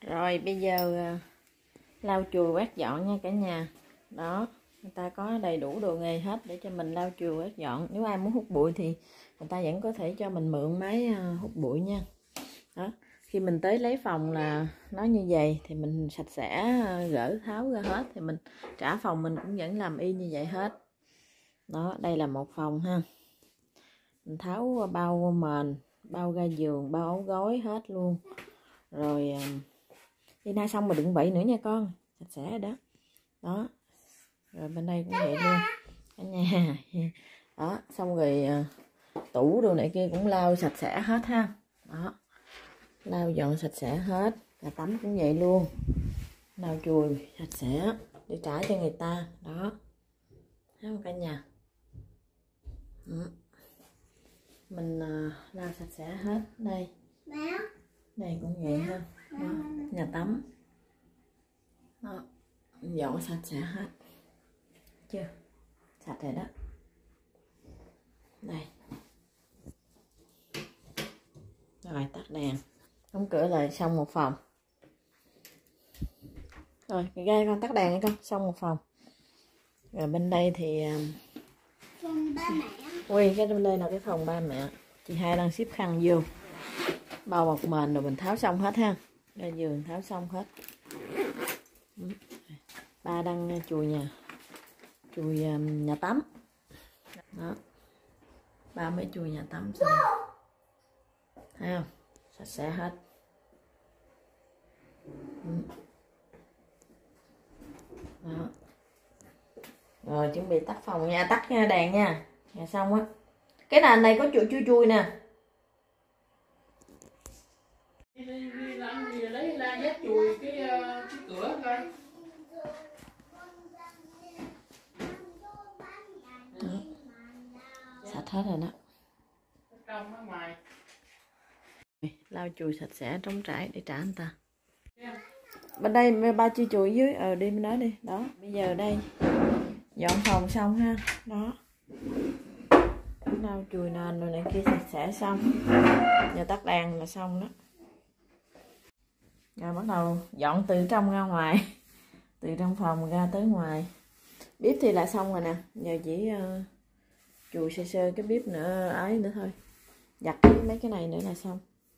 Rồi bây giờ lau chùi quét dọn nha cả nhà. Đó, người ta có đầy đủ đồ nghề hết để cho mình lau chùi quét dọn. Nếu ai muốn hút bụi thì người ta vẫn có thể cho mình mượn máy hút bụi nha. Đó, khi mình tới lấy phòng là nó như vậy thì mình sạch sẽ gỡ tháo ra hết, thì mình trả phòng mình cũng vẫn làm y như vậy hết. Đó, đây là một phòng ha. Mình tháo bao mền, bao ga giường, bao áo gối hết luôn. Rồi đi nay xong mà đừng bậy nữa nha con, sạch sẽ rồi đó. Đó, rồi bên đây cũng vậy luôn cả nhà. Đó, xong rồi tủ đồ này kia cũng lau sạch sẽ hết ha. Đó, lau dọn sạch sẽ hết. Nhà tắm cũng vậy luôn, lau chùi sạch sẽ để trả cho người ta. Đó, thấy không cả nhà? Mình lau sạch sẽ hết. Đây, đây cũng vậy ha. Đó, nhà tắm. Đó, dọn sạch sẽ hết chưa, sạch rồi đó. Đây, rồi tắt đèn, đóng cửa lại, xong một phòng. Rồi gai con tắt đèn đi con, xong một phòng. Rồi bên đây thì phòng ba mẹ. Ui, cái bên đây là cái phòng ba mẹ. Chị hai đang xếp khăn vô, bao bọc mền rồi mình tháo xong hết ha. Ra giường tháo xong hết. Ba đang chùi nhà tắm. Đó, ba mới chùi nhà tắm xong, thấy không, sạch sẽ hết. Đó, rồi chuẩn bị tắt phòng nha, tắt đèn nha. Nhà xong á, cái nền này có chui nè. Lấy la dép chùi cái cửa coi. Sạch hết rồi đó. Trong ở ngoài. Lau chùi sạch sẽ trống trải để trả anh ta. Bên đây ba chưa chùi dưới, đi bên đó đi. Đó, bây giờ đây dọn phòng xong ha. Đó, lau chùi nền rồi này kia sạch sẽ xong. Giờ tắt đèn là xong đó. Rồi bắt đầu dọn từ trong ra ngoài, từ trong phòng ra tới ngoài. Bếp thì là xong rồi nè, giờ chỉ chùi sơ sơ cái bếp nữa ấy nữa thôi, giặt mấy cái này nữa là xong.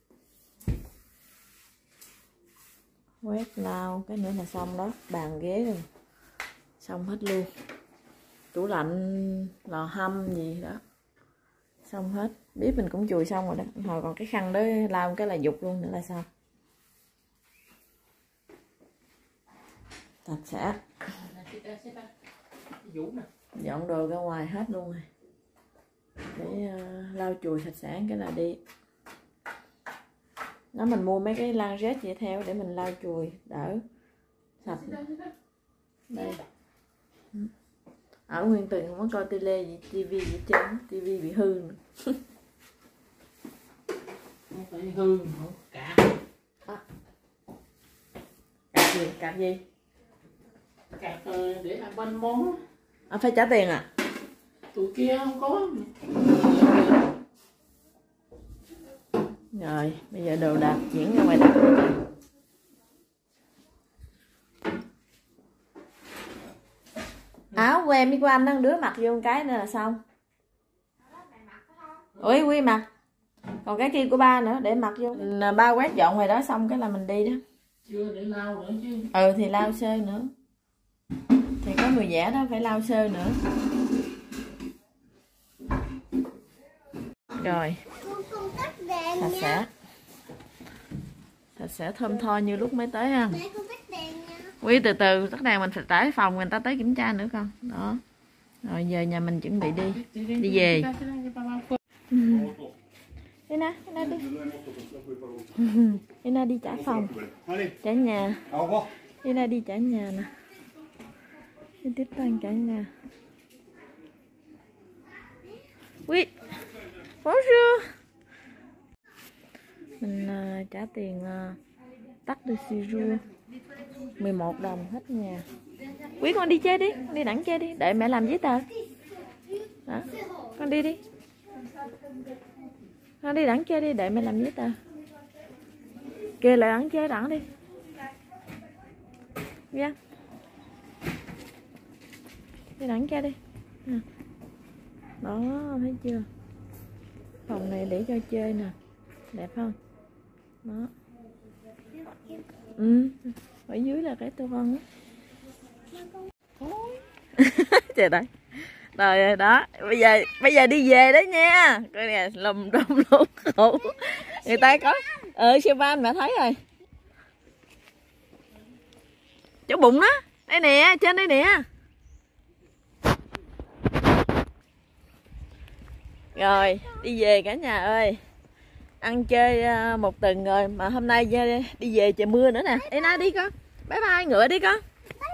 Quét lau cái nữa là xong đó. Bàn ghế rồi xong hết luôn. Tủ lạnh, lò hâm gì đó xong hết. Bếp mình cũng chùi xong rồi đó. Hồi còn cái khăn đó lau cái là dục luôn nữa là xong. Sạch sẽ. Dọn đồ ra ngoài hết luôn rồi để lau chùi sạch sẽ cái là đi. Nó mình mua mấy cái lan rết vậy theo để mình lau chùi đỡ sạch. Đây, ở Nguyên Tường không có coi tivi gì trên, tivi bị hư nữa. Không phải hư, không cạp. Cạp gì? Cạp để ăn bánh món. Phải trả tiền à? Tụi kia không có. Rồi, bây giờ đồ đạc chuyển ra ngoài đất. Áo của em với của anh đang đứa mặc vô một cái nữa là xong. Ủa Quy mặc. Còn cái kia của ba nữa để mặc vô. Ba quét dọn ngoài đó xong cái là mình đi đó. Chưa để lau nữa chứ. Thì lau sơ nữa. Thì có người vẽ đó phải lau sơ nữa. Rồi. Sạch sẽ. Sạch sẽ thơm tho như lúc mới tới ha. Quý từ từ tắt đèn, mình phải tới phòng người ta tới kiểm tra nữa con. Đó. Rồi giờ nhà mình chuẩn bị đi về. Ina đi. Ina đi trả phòng. Trả nhà. Ina đi trả nhà nè. Đi tiếp toàn trả nhà. Quý. Bonjour. Mình trả tiền tắt de séjour 11 đồng hết nhà. Quý con đi chơi đi, đi đẳng chơi đi, đợi mẹ làm giấy tờ. Đó, con đi đi. Con đi đẳng chơi đi, đợi mẹ làm giấy tờ. Kêu lại đẳng chơi đẳng đi. Ra đi đằng kia đi. Đó, thấy chưa? Phòng này để cho chơi nè, đẹp không? Đó. Ở dưới là cái tô vân á. Trời đấy. Rồi đó, bây giờ đi về đó nha. Coi nè, lùm đùm luôn khổ. Người ta có siêu van mẹ thấy rồi. Chỗ bụng đó. Đây nè, trên đây nè. Rồi, đi về cả nhà ơi. Ăn chơi một tuần rồi mà hôm nay đi về trời mưa nữa nè. Ê na đi con. Bye bye ngựa đi con.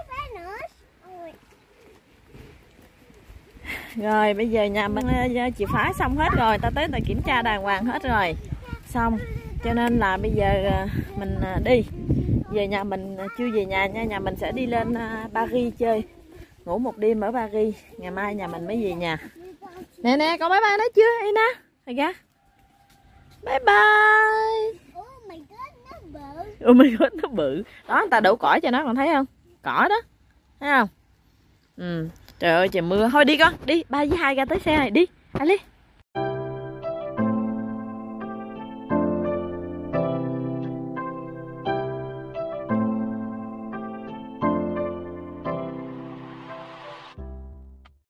Rồi bây giờ nhà mình chìa phá xong hết rồi, ta tới ta kiểm tra đàng hoàng hết rồi. Xong, cho nên là bây giờ mình đi. Về nhà mình chưa về nhà nha, nhà mình sẽ đi lên Paris chơi. Ngủ một đêm ở Paris, ngày mai nhà mình mới về nhà. Nè nè, con bye bye đó chưa Ina? Thầy ra. Bye bye. Oh my god, nó bự. Oh my god, nó bự. Đó, người ta đổ cỏ cho nó, con thấy không? Cỏ đó. Thấy không? Trời ơi trời mưa. Thôi đi con, đi, ba với hai ra tới xe này đi. Đi.